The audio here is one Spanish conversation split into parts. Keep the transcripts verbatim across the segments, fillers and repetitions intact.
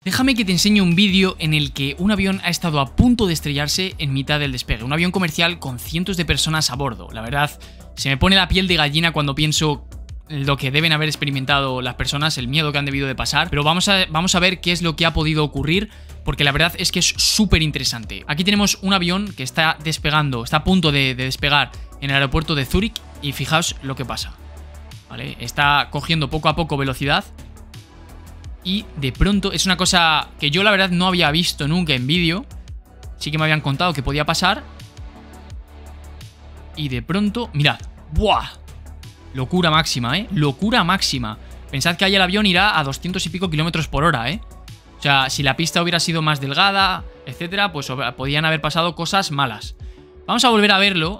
Déjame que te enseñe un vídeo en el que un avión ha estado a punto de estrellarse en mitad del despegue. Un avión comercial con cientos de personas a bordo. La verdad, se me pone la piel de gallina cuando pienso lo que deben haber experimentado las personas, el miedo que han debido de pasar. Pero vamos a, vamos a ver qué es lo que ha podido ocurrir, porque la verdad es que es súper interesante. Aquí tenemos un avión que está despegando, está a punto de, de despegar en el aeropuerto de Zúrich y fijaos lo que pasa. ¿Vale? Está cogiendo poco a poco velocidad y de pronto es una cosa que yo la verdad no había visto nunca en vídeo. Sí que me habían contado que podía pasar. Y de pronto, mirad, ¡buah! Locura máxima, ¿eh? Locura máxima. Pensad que ahí el avión irá a doscientos y pico kilómetros por hora, ¿eh? O sea, si la pista hubiera sido más delgada, etcétera, pues podían haber pasado cosas malas. Vamos a volver a verlo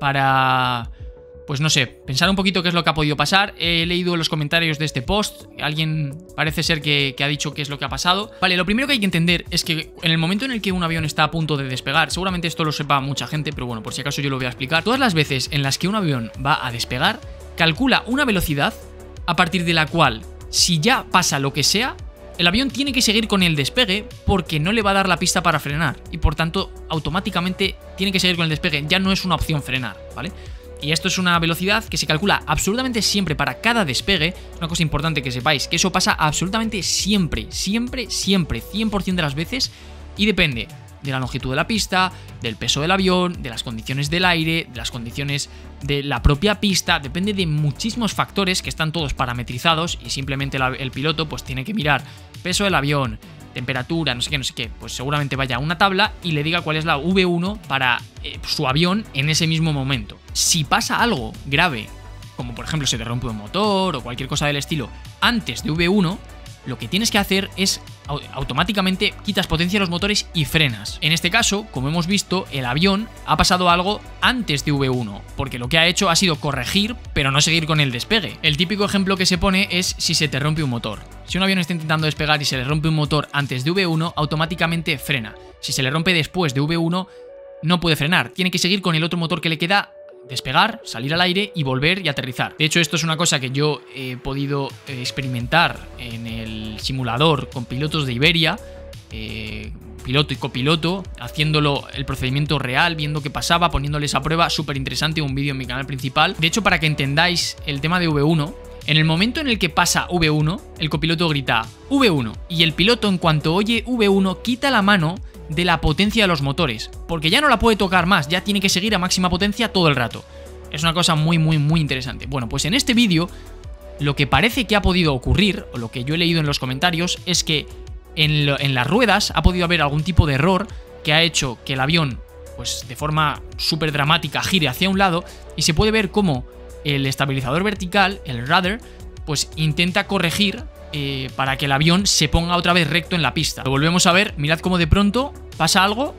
para, pues no sé, pensar un poquito qué es lo que ha podido pasar. He leído los comentarios de este post. Alguien parece ser que, que ha dicho qué es lo que ha pasado. Vale, lo primero que hay que entender es que en el momento en el que un avión está a punto de despegar, seguramente esto lo sepa mucha gente, pero bueno, por si acaso yo lo voy a explicar. Todas las veces en las que un avión va a despegar, calcula una velocidad a partir de la cual, si ya pasa lo que sea, el avión tiene que seguir con el despegue porque no le va a dar la pista para frenar y por tanto automáticamente tiene que seguir con el despegue, ya no es una opción frenar, ¿vale? Y esto es una velocidad que se calcula absolutamente siempre para cada despegue. Es una cosa importante que sepáis, que eso pasa absolutamente siempre, siempre, siempre, cien por cien de las veces y depende de la longitud de la pista, del peso del avión, de las condiciones del aire, de las condiciones de la propia pista, depende de muchísimos factores que están todos parametrizados y simplemente la, el piloto pues tiene que mirar peso del avión, temperatura, no sé qué, no sé qué, pues seguramente vaya a una tabla y le diga cuál es la V uno para eh, su avión en ese mismo momento. Si pasa algo grave, como por ejemplo se te rompe un motor o cualquier cosa del estilo antes de V uno, lo que tienes que hacer es automáticamente quitas potencia a los motores y frenas. En este caso, como hemos visto, el avión ha pasado algo antes de V uno, porque lo que ha hecho ha sido corregir, pero no seguir con el despegue. El típico ejemplo que se pone es si se te rompe un motor. Si un avión está intentando despegar y se le rompe un motor antes de V uno, automáticamente frena. Si se le rompe después de V uno, no puede frenar. Tiene que seguir con el otro motor que le queda, despegar, salir al aire y volver y aterrizar. De hecho, esto es una cosa que yo he podido experimentar en el simulador con pilotos de Iberia, eh, piloto y copiloto, haciéndolo el procedimiento real, viendo qué pasaba, poniéndoles a prueba. Súper interesante, un vídeo en mi canal principal. De hecho, para que entendáis el tema de V uno, en el momento en el que pasa V uno, el copiloto grita V uno y el piloto, en cuanto oye V uno, quita la mano de la potencia de los motores, porque ya no la puede tocar más, ya tiene que seguir a máxima potencia todo el rato. Es una cosa muy muy muy interesante. Bueno, pues en este vídeo lo que parece que ha podido ocurrir, o lo que yo he leído en los comentarios, es que en, lo, en las ruedas ha podido haber algún tipo de error que ha hecho que el avión, pues de forma súper dramática, gire hacia un lado y se puede ver cómo el estabilizador vertical, el rudder, pues intenta corregir Eh, para que el avión se ponga otra vez recto en la pista. Lo volvemos a ver, mirad cómo de pronto pasa algo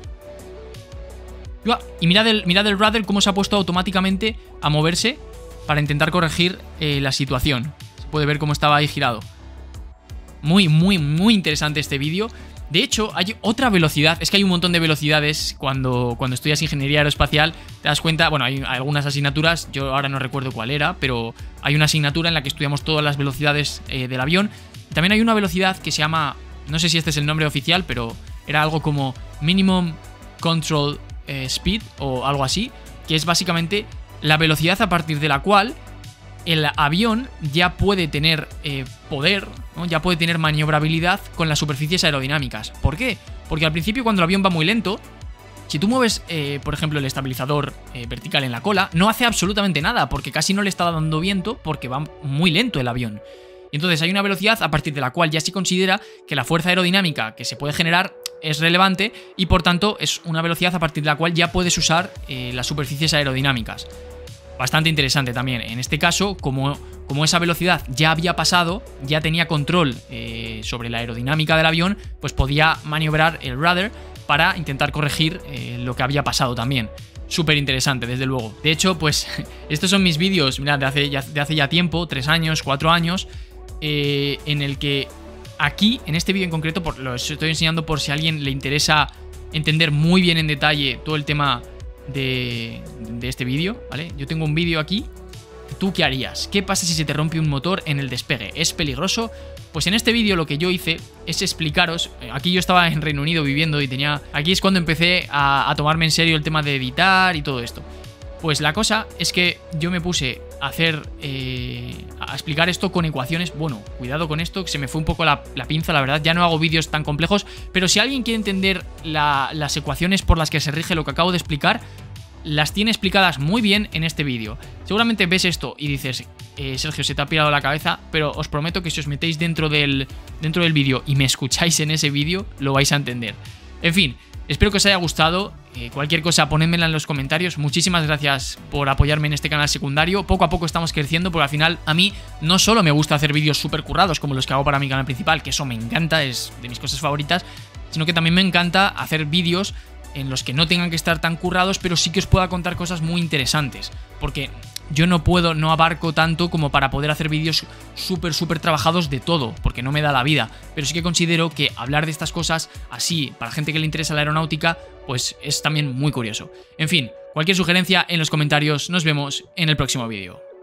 y mirad el, mirad el rudder cómo se ha puesto automáticamente a moverse para intentar corregir eh, la situación. Se puede ver cómo estaba ahí girado. Muy, muy, muy interesante este vídeo. De hecho, hay otra velocidad, es que hay un montón de velocidades cuando, cuando estudias ingeniería aeroespacial, te das cuenta, bueno, hay algunas asignaturas, yo ahora no recuerdo cuál era, pero hay una asignatura en la que estudiamos todas las velocidades eh, del avión. También hay una velocidad que se llama, no sé si este es el nombre oficial, pero era algo como Minimum Control eh, Speed o algo así, que es básicamente la velocidad a partir de la cual el avión ya puede tener eh, poder, ¿no? Ya puede tener maniobrabilidad con las superficies aerodinámicas. ¿Por qué? Porque al principio, cuando el avión va muy lento, si tú mueves, eh, por ejemplo, el estabilizador eh, vertical en la cola, no hace absolutamente nada, porque casi no le está dando viento, porque va muy lento el avión. Y entonces hay una velocidad a partir de la cual ya se considera que la fuerza aerodinámica que se puede generar es relevante y por tanto es una velocidad a partir de la cual ya puedes usar eh, las superficies aerodinámicas. Bastante interesante también. En este caso, como, como esa velocidad ya había pasado, ya tenía control eh, sobre la aerodinámica del avión, pues podía maniobrar el rudder para intentar corregir eh, lo que había pasado también. Súper interesante, desde luego. De hecho, pues estos son mis vídeos, mirad, de hace ya, de hace ya tiempo, tres años, cuatro años, eh, en el que aquí, en este vídeo en concreto, por, lo estoy enseñando por si a alguien le interesa entender muy bien en detalle todo el tema de, de este vídeo, ¿vale? Yo tengo un vídeo aquí. ¿Tú qué harías? ¿Qué pasa si se te rompe un motor en el despegue? ¿Es peligroso? Pues en este vídeo lo que yo hice es explicaros, aquí yo estaba en Reino Unido viviendo y tenía, aquí es cuando empecé a, a tomarme en serio el tema de editar y todo esto. Pues la cosa es que yo me puse a hacer, eh, a explicar esto con ecuaciones. Bueno, cuidado con esto, que se me fue un poco la, la pinza, la verdad. Ya no hago vídeos tan complejos, pero si alguien quiere entender la, las ecuaciones por las que se rige lo que acabo de explicar, las tiene explicadas muy bien en este vídeo. Seguramente ves esto y dices, eh, Sergio, se te ha pirado la cabeza, pero os prometo que si os metéis dentro del, dentro del vídeo y me escucháis en ese vídeo, lo vais a entender. En fin, espero que os haya gustado. Eh, cualquier cosa, ponedmela en los comentarios. Muchísimas gracias por apoyarme en este canal secundario. Poco a poco estamos creciendo, porque al final a mí no solo me gusta hacer vídeos súper currados como los que hago para mi canal principal, que eso me encanta, es de mis cosas favoritas, sino que también me encanta hacer vídeos en los que no tengan que estar tan currados, pero sí que os pueda contar cosas muy interesantes. Porque yo no puedo, no abarco tanto como para poder hacer vídeos súper, súper trabajados de todo, porque no me da la vida. Pero sí que considero que hablar de estas cosas así, para gente que le interesa la aeronáutica, pues es también muy curioso. En fin, cualquier sugerencia en los comentarios. Nos vemos en el próximo vídeo.